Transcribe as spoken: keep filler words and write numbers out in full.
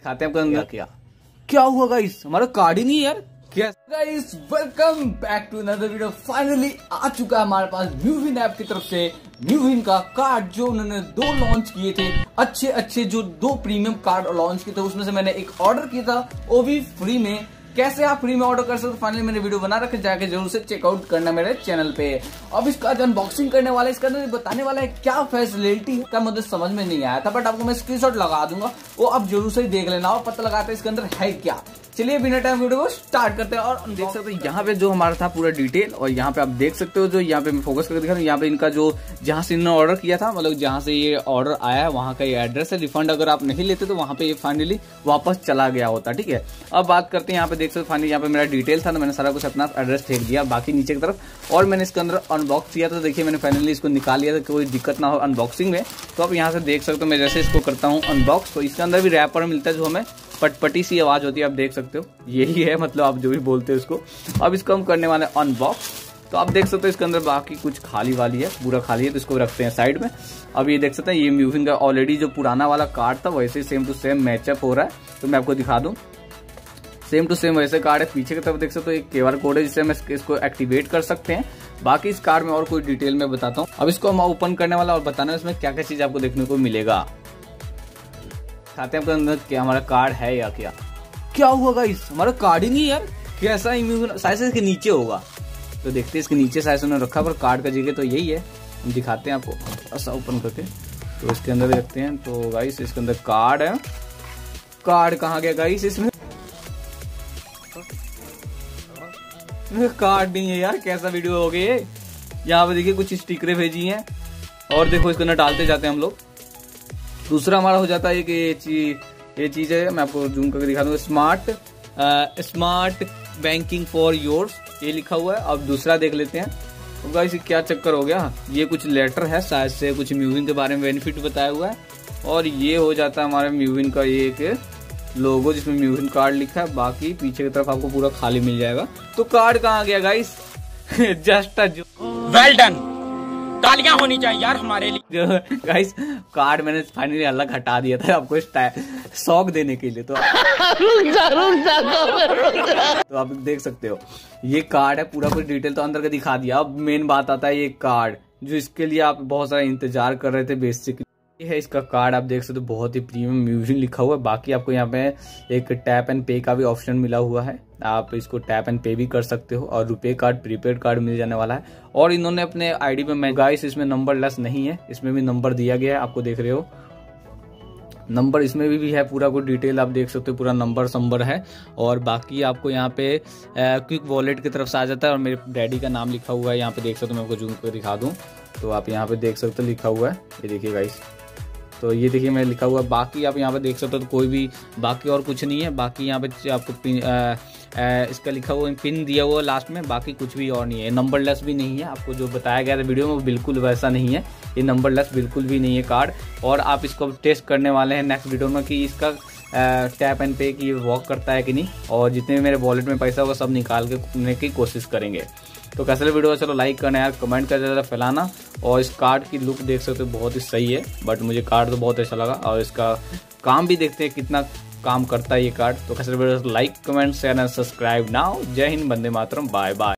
खाते हैं आपका क्या क्या हुआ गाइस, हमारा कार्ड ही नहीं यार। क्या guys, welcome back to another video. Finally आ चुका है हमारे पास म्यूविन ऐप की तरफ से म्यूविन का कार्ड, जो उन्होंने दो लॉन्च किए थे, अच्छे अच्छे जो दो प्रीमियम कार्ड लॉन्च किए थे, उसमें से मैंने एक ऑर्डर किया था, वो भी फ्री में। कैसे आप फ्री में ऑर्डर कर सकते हो, फाइनली मैंने वीडियो बना रखे, जाके जरूर से चेकआउट करना मेरे चैनल पे। अब इसका जो अनबॉक्सिंग करने वाला है, इसका अंदर बताने वाला है क्या फैसिलिटी का मुझे समझ में नहीं आया था, बट आपको मैं स्क्रीनशॉट लगा दूंगा, वो आप जरूर से देख लेना और पता लगाते हैं इसके अंदर है क्या। चलिए बिना टाइम वीडियो को स्टार्ट करते हैं। और देख सकते हैं यहाँ पे जो हमारा था पूरा डिटेल, और यहाँ पे आप देख सकते हो जो यहाँ पे मैं फोकस करके दिखा रहा हूँ, यहाँ पे इनका जो जहाँ से इन्होंने ऑर्डर किया था, मतलब जहाँ से ये ऑर्डर आया है वहाँ का ये एड्रेस है। रिफंड अगर आप नहीं लेते तो वहाँ पे ये फाइनली वापस चला गया होता, ठीक है। अब बात करते हैं यहाँ पे देख सकते फाइनली यहाँ पे मेरा डिटेल था, तो मैंने सारा कुछ अपना एड्रेस फेंक दिया बाकी नीचे की तरफ, और मैंने इसके अंदर अनबॉक्स किया था। देखिए मैंने फाइनली इसको निकाल लिया था, कोई दिक्कत ना हो अनबॉक्सिंग में। तो आप यहाँ से देख सकते हो मैं जैसे इसको करता हूँ अनबॉक्स, तो इसके अंदर भी रैपर मिलता है जो हमें पटपटी सी आवाज होती है, आप देख सकते हो यही है, मतलब आप जो भी बोलते हो इसको। अब इसको हम करने वाले अनबॉक्स, तो आप देख सकते हो इसके अंदर बाकी कुछ खाली वाली है, पूरा खाली है, तो इसको रखते हैं साइड में। अब ये देख सकते हैं ये म्यूविन का ऑलरेडी जो पुराना वाला कार्ड था वैसे सेम टू सेम मैचअप हो रहा है, तो मैं आपको दिखा दूं। सेम टू सेम वैसे कार्ड है। पीछे की तरफ देख सकते हो एक क्यूआर कोड है जिससे हम इसको एक्टिवेट कर सकते हैं। बाकी इस कार्ड में और कोई डिटेल में बताता हूँ। अब इसको हम ओपन करने वाला और बताना है इसमें क्या क्या चीज आपको देखने को मिलेगा। खाते हैं आपके अंदर क्या हमारा कार्ड है या क्या क्या हुआ गाइस, हमारा कार्ड ही नहीं यार। कैसा साइज इसके नीचे होगा, तो देखते हैं इसके नीचे साइज उन्होंने रखा, पर कार्ड का जगह तो यही है। हम दिखाते हैं आपको ऐसा ओपन करके, तो इसके अंदर देखते हैं। तो गाइस इसके अंदर कार्ड है। कार्ड कहाँ गया गाइस, इसमें कार्ड नहीं है यार, कैसा वीडियो हो गया। यहाँ पे देखिए कुछ स्टिकरें भेजी हैं, और देखो इसके अंदर डालते जाते हैं हम लोग। दूसरा हमारा हो जाता है कि ये चीज ये चीज है, मैं आपको जूम करके दिखा दूंगा, smart smart banking for yours, ये लिखा हुआ है। अब दूसरा देख लेते हैं। तो गाइस क्या चक्कर हो गया, ये कुछ लेटर है शायद से, कुछ म्यूविन के बारे में बेनिफिट बताया हुआ है, और ये हो जाता है हमारे म्यूविन का ये एक लोगो जिसमें म्यूविन कार्ड लिखा है। बाकी पीछे की तरफ आपको पूरा खाली मिल जाएगा। तो कार्ड कहाँ गया गाइस, जस्ट वेल डन, तालियां होनी चाहिए यार हमारे लिए। जो गाइस कार्ड मैंने फाइनली अलग हटा दिया था आपको शौक देने के लिए, तो तो आप देख सकते हो ये कार्ड है, पूरा कुछ डिटेल तो अंदर का दिखा दिया। अब मेन बात आता है ये कार्ड, जो इसके लिए आप बहुत सारा इंतजार कर रहे थे बेसिकली, ये है इसका कार्ड। आप देख सकते हो बहुत ही प्रीमियम म्यूविन लिखा हुआ है। बाकी आपको यहाँ पे एक टैप एंड पे का भी ऑप्शन मिला हुआ है, आप इसको टैप एंड पे भी कर सकते हो, और रुपए कार्ड प्रीपेड कार्ड मिल जाने वाला है। और इन्होंने अपने आईडी पे, मैं गाइस इसमें नंबर लेस नहीं है, इसमें भी नंबर दिया गया है, आपको देख रहे हो नंबर इसमें भी, भी है पूरा कुछ डिटेल आप देख सकते हो, पूरा नंबर संबर है। और बाकी आपको यहाँ पे क्विक वॉलेट की तरफ से आ जाता है, और मेरे डैडी का नाम लिखा हुआ है यहाँ पे देख सकते हो। मैं आपको जूम कर दिखा दूं तो आप यहाँ पे देख सकते हो लिखा हुआ है, ये देखिए गाइस, तो ये देखिए मैं लिखा हुआ है। बाकी आप यहाँ पे देख सकते हो तो कोई भी बाकी और कुछ नहीं है। बाकी यहाँ पे आपको पिन आ, आ, इसका लिखा हुआ पिन दिया हुआ लास्ट में, बाकी कुछ भी और नहीं है। नंबर लेस भी नहीं है, आपको जो बताया गया था वीडियो में वो बिल्कुल वैसा नहीं है, ये नंबर लेस बिल्कुल भी नहीं है कार्ड। और आप इसको टेस्ट करने वाले हैं नेक्स्ट वीडियो में कि इसका टैप एंड पे की वर्क करता है कि नहीं, और जितने भी मेरे वॉलेट में पैसा होगा सब निकाल के करने की कोशिश करेंगे। तो कैसा वीडियो चलो लाइक करना यार, कमेंट कर ज़्यादा फैलाना। और इस कार्ड की लुक देख सकते हो बहुत ही सही है, बट मुझे कार्ड तो बहुत अच्छा लगा, और इसका काम भी देखते हैं कितना काम करता है ये कार्ड। तो कैसा video like comment share and subscribe now. जय हिंद, वंदे मातरम, बाय बाय।